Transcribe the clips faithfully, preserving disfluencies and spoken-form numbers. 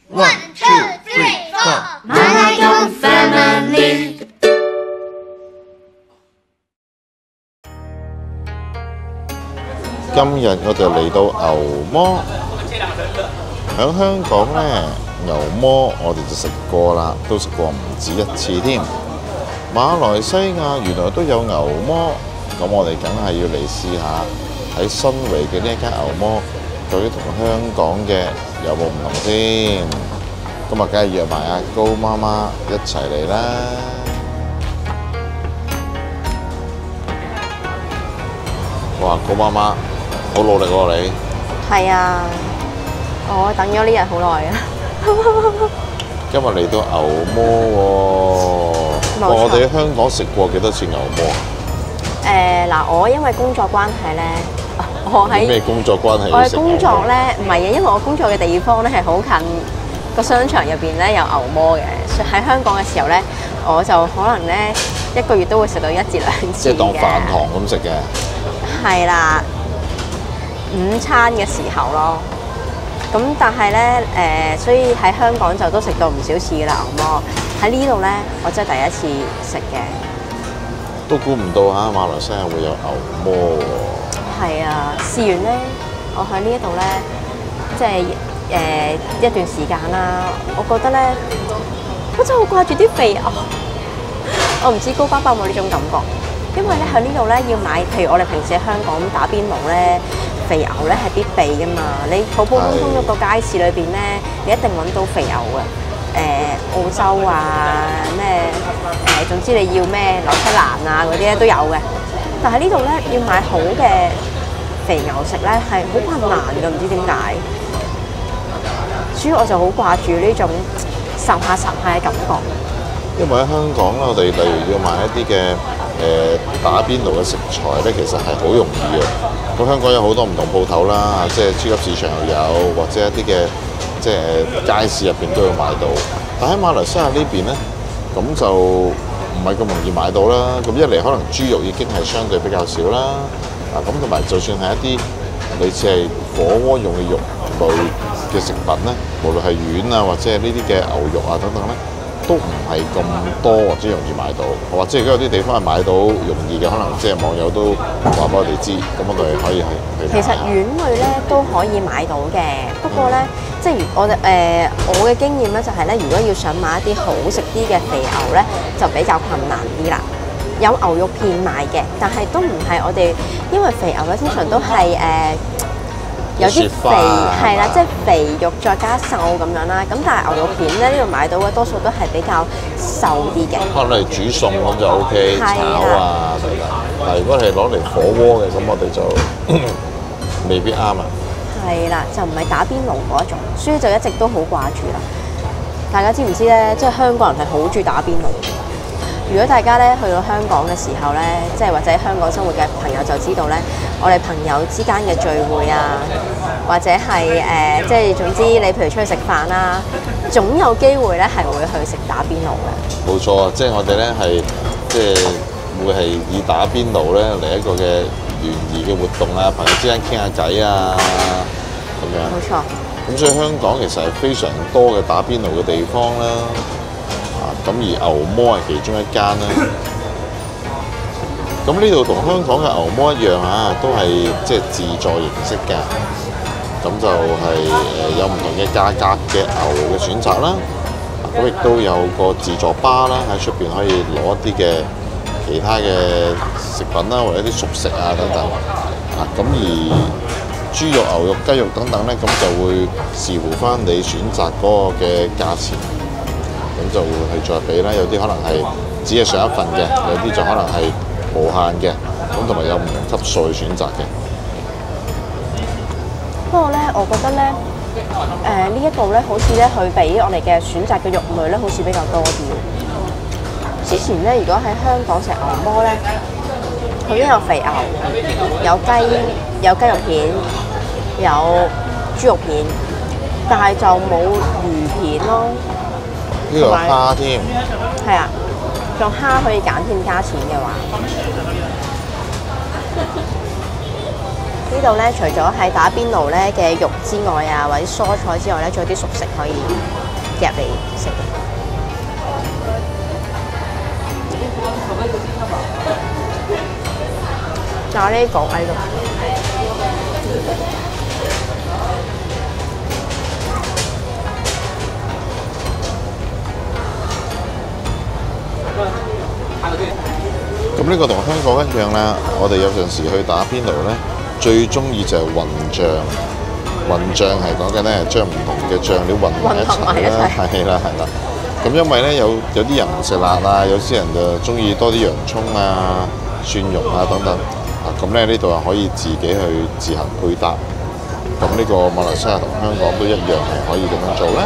One, two, three, four. Malagang family. 今日我哋嚟到牛魔，喺香港呢，牛魔我哋就食過啦，都食過唔止一次添。馬來西亞原來都有牛魔，咁我哋梗係要嚟試下喺新圍嘅呢一間牛魔，究竟同香港嘅有冇唔同先？今日梗係約埋阿高媽媽一齊嚟啦！哇，高媽媽好努力喎你！ 係啊，我等咗呢日好耐啊！ 今日嚟到牛魔喎，哇我哋喺香港食過幾多次牛魔啊？ 誒嗱，我因為工作關係咧，我喺咩工作關係？ 我嘅工作咧，唔係嘅，因為我工作嘅地方咧係好近個商場入邊咧有牛魔嘅，所以喺香港嘅時候咧，我就可能咧一個月都會食到一至兩次嘅。即係當飯堂咁食嘅。係啦，午餐嘅時候咯。咁但係咧誒，所以喺香港就都食到唔少次啦牛魔。喺呢度咧，我真係第一次食嘅。都估唔到嚇，馬來西亞會有牛魔喎。係啊，試完咧，我喺呢一度咧，即係誒一段時間啦，我覺得咧，我真係好掛住啲肥牛。我唔知高爸爸有冇呢種感覺，因為咧喺呢度咧要買，譬如我哋平時喺香港打邊爐咧，肥牛咧係必備噶嘛。你普普通通一個街市裏邊咧，你一定揾到肥牛嘅。誒、呃、澳洲啊，咩誒、呃，總之你要咩紐西蘭啊嗰啲咧都有嘅。但係呢度咧要買好嘅肥牛食咧係好困難㗎，唔知點解。所以我就好掛住呢種烚下烚下嘅感覺。因為喺香港咧，我哋例如要買一啲嘅誒打邊爐嘅食材咧，其實係好容易嘅。咁香港有好多唔同鋪頭啦，即係超級市場又有，或者一啲嘅。即係街市入邊都要買到，但喺馬來西亞呢邊咧，咁就唔係咁容易買到啦。咁一嚟可能豬肉已經係相對比較少啦，啊咁同埋就算係一啲類似係火鍋用嘅肉類嘅食品咧，無論係丸啊或者係呢啲嘅牛肉啊等等咧，都唔係咁多或者容易買到，或者而家有啲地方係買到容易嘅，可能即係網友都話俾我哋知，咁我哋可以去去。其實丸類咧都可以買到嘅，不過咧。嗯即係我哋誒、呃，我嘅經驗咧就係咧，如果要想買一啲好食啲嘅肥牛咧，就比較困難啲啦。有牛肉片賣嘅，但係都唔係我哋，因為肥牛咧通常都係誒、呃、有啲肥係啦，即係肥肉再加瘦咁樣啦。咁但係牛肉片咧呢度買到嘅多數都係比較瘦啲嘅。可能你煮餸咁就 O K， 炒啊等等。但係如果係攞嚟火鍋嘅，咁我哋就未必啱啊。係啦，就唔係打邊爐嗰一種，所以就一直都好掛住啦。大家知唔知咧？即係香港人係好中意打邊爐。如果大家咧去到香港嘅時候咧，即係或者喺香港生活嘅朋友就知道咧，我哋朋友之間嘅聚會啊，或者係誒、呃，即係總之你譬如出去食飯啦，總有機會咧係會去食打邊爐嘅。冇錯啊，即係我哋咧係即係會係以打邊爐咧嚟一個嘅聯誼嘅活動啊，朋友之間傾下偈啊，咁樣。冇錯。咁所以香港其實係非常多嘅打邊爐嘅地方啦。啊，咁而牛魔係其中一間啦。咁呢度同香港嘅牛魔一樣啊，都係即係自助形式嘅。咁就係誒有唔同嘅價格嘅牛嘅選擇啦。咁亦都有個自助吧啦，喺出邊可以攞一啲嘅其他嘅食品啦，或者啲熟食啊等等，啊咁而豬肉、牛肉、雞肉等等咧，咁就會視乎翻你選擇嗰個嘅價錢，咁就會去再俾啦。有啲可能係只係上一份嘅，有啲就可能係無限嘅，咁同埋有唔同級數去選擇嘅。不過咧，我覺得咧，誒、呃、呢一度咧，好似咧佢俾我哋嘅選擇嘅肉類咧，好似比較多啲。之前咧，如果喺香港食牛魔咧，佢都有肥牛、有雞、有雞肉片、有豬肉片，但係就冇魚片咯。呢個蝦添。係啊，仲蝦可以揀添，加錢嘅話。 呢度咧，除咗係打邊爐咧嘅肉之外啊，或者蔬菜之外咧，仲有啲熟食可以夾嚟食。咖喱角喺度。 咁呢個同香港一樣啦，我哋有陣時去打邊爐咧，最中意就係混醬。混醬係講緊咧，將唔同嘅醬料混埋一齊啦，係啦係啦。咁因為咧有有啲人唔食辣啊，有啲人就中意多啲洋葱啊、蒜蓉啊等等。啊，咁咧呢度係可以自己去自行配搭。咁呢個馬來西亞同香港都一樣係可以咁樣做啦。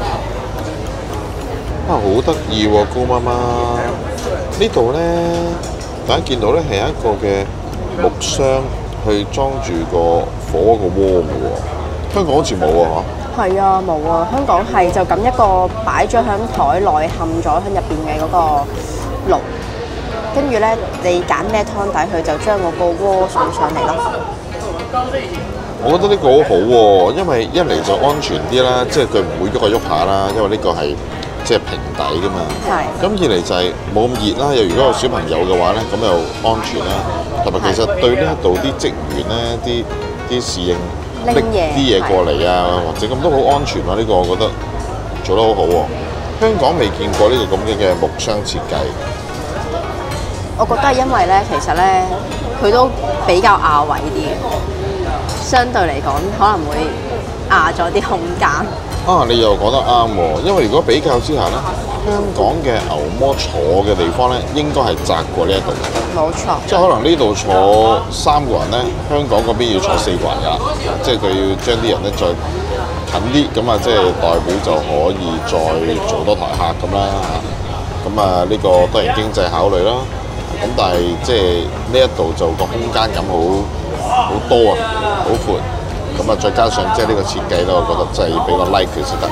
啊，好得意喎，高媽媽！呢度咧，大家見到咧係一個嘅木箱去裝住個火個鍋嘅喎。香港好似冇喎嗬？ 係啊，冇啊！香港係就咁一個擺咗響台內嵌咗喺入邊嘅嗰個爐，跟住咧你揀咩湯底，佢就將嗰個鍋送上嚟咯。 我覺得呢個好好喎，因為一嚟就安全啲啦，即係佢唔會喐下喐下啦，因為呢個係即係平底噶嘛。係。咁二嚟就係冇咁熱啦，又如果有小朋友嘅話咧，咁又安全啦。同埋其實對呢一度啲職員咧，啲啲侍應拎啲嘢過嚟啊，或者咁都好安全啊！呢個我覺得做得好好喎。香港未見過呢個咁嘅木箱設計。 我覺得係因為咧，其實咧佢都比較亞位啲，相對嚟講可能會亞咗啲空間。 啊，你又講得啱喎，因為如果比較之下咧，香港嘅牛魔坐嘅地方咧，應該係窄過呢一度。 冇錯。即係可能呢度坐三個人咧，香港嗰邊要坐四個人㗎，即係佢要將啲人咧再近啲，咁啊，即係代表就可以再做多台客咁啦。咁啊，呢個當然經濟考慮啦。咁但係即係呢一度就個空間感好好多啊，好闊。咁啊，再加上即係呢個設計咧，我覺得真係要俾個 like 佢先得。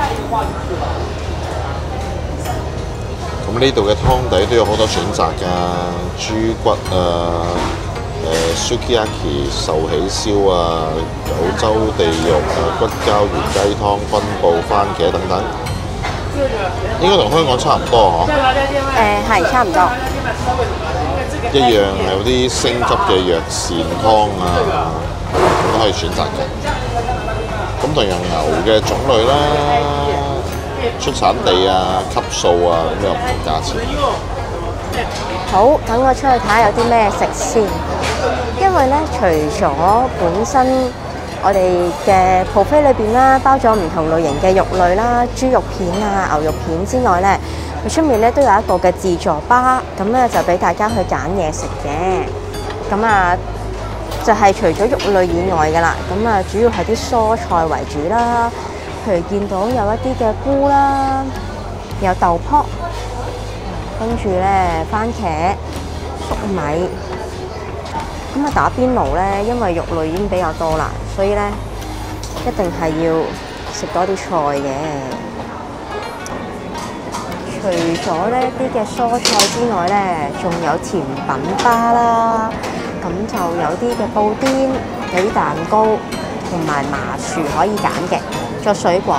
咁呢度嘅湯底都有好多選擇㗎，豬骨啊、誒 sukiyaki 壽喜燒啊、九州地獄啊、骨膠原雞湯、昆布、番茄等等，應該同香港差唔多嗬？ 誒係差唔多。 一樣有啲升級嘅藥膳湯啊，都可以選擇嘅。咁同樣牛嘅種類啦、出產地啊、級數啊，咁有唔同價錢。 好，等我出去睇下有啲咩食先。因為咧，除咗本身我哋嘅 buffet裏邊啦，包咗唔同類型嘅肉類啦、豬肉片啊、牛肉片之外咧，佢出面咧都有一個嘅自助吧，咁咧就俾大家去揀嘢食嘅。咁啊，就係除咗肉類以外㗎啦，咁啊主要係啲蔬菜為主啦。譬如見到有一啲嘅菇啦，有豆卜，跟住咧番茄、粟米。咁啊打邊爐咧，因為肉類已經比較多啦，所以咧一定係要食多啲菜嘅。除咗呢啲嘅蔬菜之外咧，仲有甜品吧啦，咁就有啲嘅布甸、有啲蛋糕同埋麻薯可以揀嘅，做水果，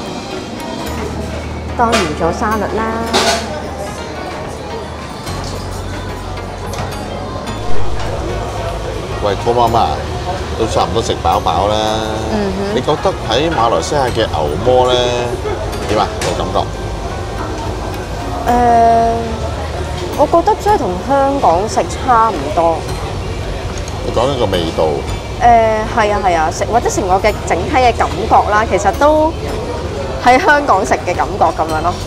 當然做沙律啦。 喂，高媽媽，都差唔多食飽飽啦。嗯哼。你覺得喺馬來西亞嘅牛魔咧點啊？個感覺？ 誒、呃，我覺得真係同香港食差唔多。 你講緊個味道？ 誒、呃，係啊係啊，食或者成個嘅整體嘅感覺啦，其實都喺香港食嘅感覺咁樣咯。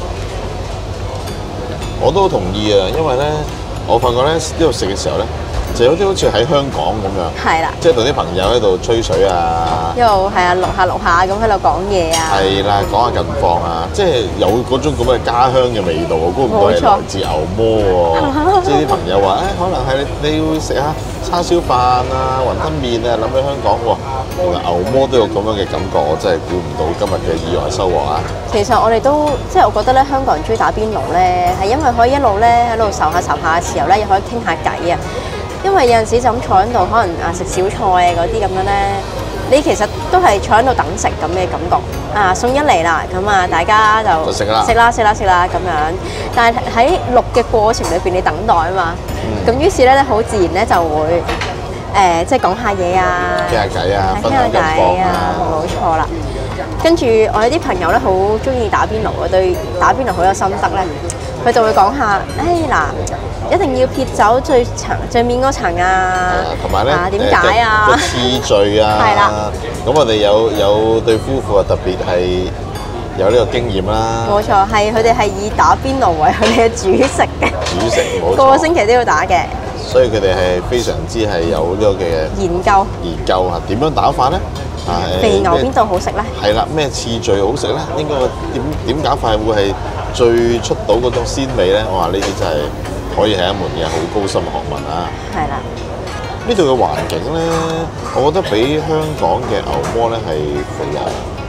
我都同意啊，因為咧，我發覺咧呢度食嘅時候咧，就有啲好似喺香港咁樣，係啦，即係同啲朋友喺度吹水啊，一路係啊錄下錄下咁喺度講嘢啊，係啦，講下近況啊，即係有嗰種咁嘅家鄉嘅味道，估唔到係來自牛魔喎，即係啲朋友話誒，可能係你你要食下叉燒飯啊、雲吞麵啊，諗起香港喎，原來牛魔都有咁樣嘅感覺，我真係估唔到今日嘅意外收穫啊！其實我哋都即係我覺得咧，香港人中意打邊爐咧，係因為可以一路咧喺度受下受下嘅時候咧，又可以傾下偈啊。 因為有陣時就咁坐喺度，可能啊食小菜啊嗰啲咁樣咧，你其實都係坐喺度等食咁嘅感覺。啊餸一嚟啦，咁啊大家就就食啦食啦食啦食啦咁樣。但係喺錄嘅過程裏邊，你等待啊嘛，咁、嗯、於是咧咧好自然咧就會誒、呃、即係講下嘢啊， 傾下偈啊， 傾下偈啊，冇錯啦。跟住我有啲朋友咧好中意打邊爐嘅，對打邊爐好有心得咧，佢就會講下，誒嗱，一定要撇走最層最面嗰層啊， 同埋咧點解啊？ 個次序啊，係啦。咁我哋有有對夫婦啊，特別係有呢個經驗啦。冇錯， 係佢哋係以打邊爐為佢哋嘅主食嘅。 主食冇錯。個個星期都要打嘅。 所以佢哋係非常之係有呢個嘅研究。 研究啊，點樣打法咧？啊， 肥牛邊度好食咧？ 係啦，咩次序好食咧？應該點點搞法會係最出到嗰種鮮味咧？我話呢啲真係可以係一門嘅好高深嘅學問啊！ 係啦。 呢度嘅環境咧，我覺得比香港嘅牛窩咧係肥油，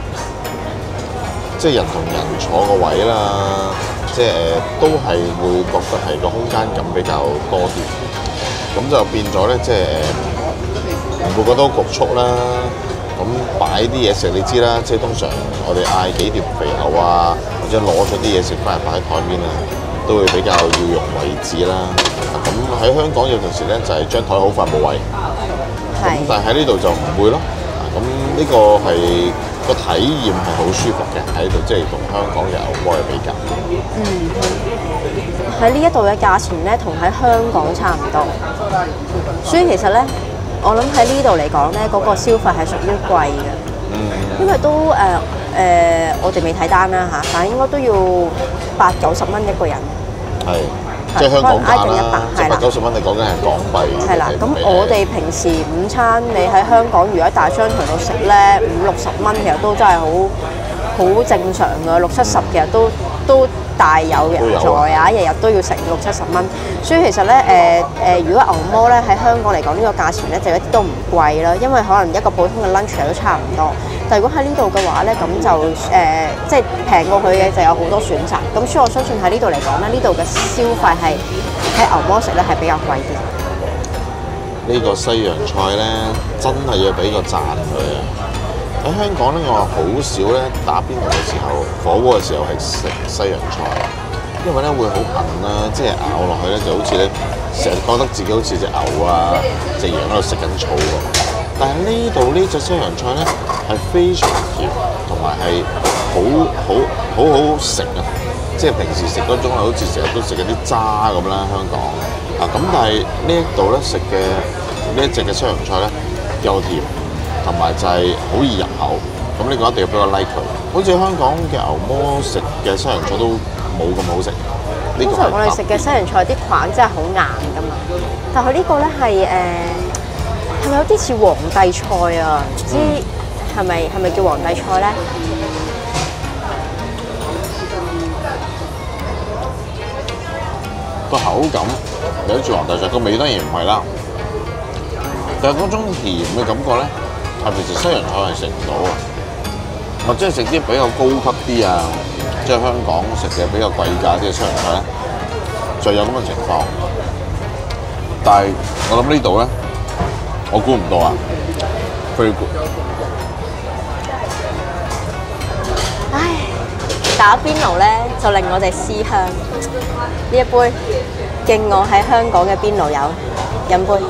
即係人同人坐個位啦，即係誒都係會覺得係個空間感比較多啲，咁就變咗咧，即係誒唔會覺得局促啦。咁擺啲嘢食，你知啦，即係通常我哋嗌幾碟肥牛啊，或者攞咗啲嘢食翻嚟擺喺台面啊，都會比較要用位置啦。咁喺香港有陣時咧，就係張台好快冇位。係。但係喺呢度就唔會咯。咁呢個係個體驗係好舒服嘅喺度，即係同香港嘅牛窩去比較。嗯。 喺呢一度嘅價錢咧，同喺香港差唔多。所以其實咧，我諗喺呢度嚟講咧，嗰、那個消費係屬於貴嘅。嗯。因為都誒誒、呃呃，我哋未睇單啦嚇，但係應該都要八九十蚊一個人。係。 即係香港價啦，即係八九十蚊，你講緊係港幣。係啦， 咁我哋平時午餐你喺香港如果喺大商場度食咧，五六十蚊其實都真係好好正常㗎，六七十其實都都大有人在啊，日日都要食六七十蚊。所以其實咧誒誒，如果牛窩咧喺香港嚟講呢個價錢咧就一啲都唔貴啦，因為可能一個普通嘅 lunch 都差唔多。但如果喺呢度嘅話咧，咁就誒、呃、即係平過佢嘅就有好多選擇。咁所以我相信喺呢度嚟講咧，呢度嘅消費係喺牛窩食咧係比較貴啲。 呢個西洋菜咧真係要俾個讚佢啊！喺香港咧，我好少咧打邊爐嘅時候，火鍋嘅時候係食西洋菜，因為咧會好韌啦，即係咬落去咧就好似咧成日覺得自己好似隻牛啊、隻羊喺度食緊草喎。但係呢度呢隻西洋菜咧係非常甜，同埋係好好好好食啊！即係平時食嗰種好似成日都食嗰啲渣咁啦，香港啊咁，但係呢一度咧食嘅呢一隻嘅西洋菜咧又甜，同埋就係好易入口。咁呢個一定要俾我 like 佢。好似香港嘅牛窩食嘅西洋菜都冇咁好食。 通常我哋食嘅西洋菜啲塊真係好硬㗎嘛，但係佢呢個咧係誒。係咪有啲似皇帝菜啊？唔知係咪係咪叫皇帝菜咧？ 個口感有啲似皇帝菜，個味當然唔係啦。但係嗰種甜嘅感覺咧，係平時西洋菜係食唔到啊！或者係食啲比較高級啲啊，即係香港食嘅比較貴價啲嘅西洋菜咧，就有咁嘅情況。但係我諗呢度咧。我估唔到啊 very good。 唉，打邊爐咧就令我哋思鄉。呢一杯敬我喺香港嘅邊爐友，飲杯。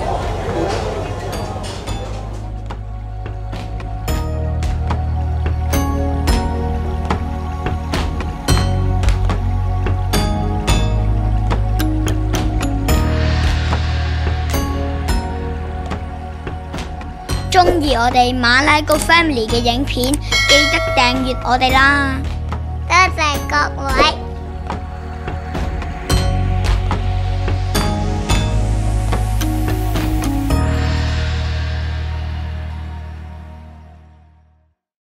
鍾意我哋馬拉糕 family 嘅影片，記得訂閱我哋啦！多謝各位。